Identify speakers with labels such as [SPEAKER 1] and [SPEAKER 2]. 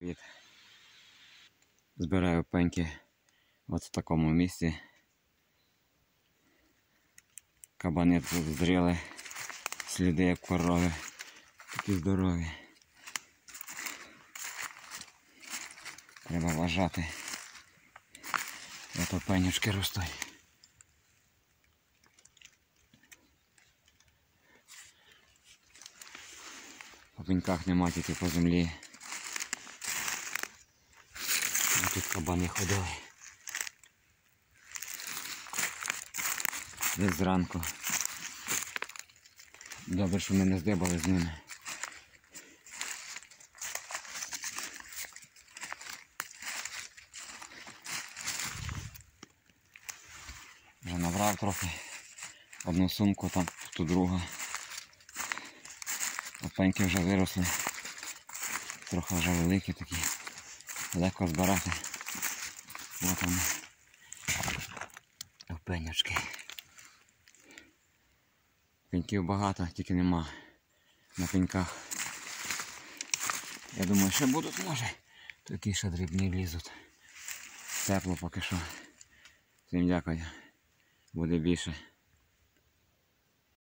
[SPEAKER 1] Привіт. Збираю пеньки от в такому місці. Кабани тут зріли, сліди як корови, такі здорові. Треба вважати. Ото пенючки ростуть. По пеньках нема, тільки по землі. Тут кабани ходили. Десь зранку. Добре, що ми не здибали з ними. Вже набрав трохи. Одну сумку, там ту другу. Пеньки вже виросли. Трохи вже великі такі. Легко збирати. Ось вони. Пенючки. Пеньків багато, тільки нема на пеньках. Я думаю, ще будуть, може. Такі ще дрібні лізуть. Тепло поки що. Всім дякую. Буде більше.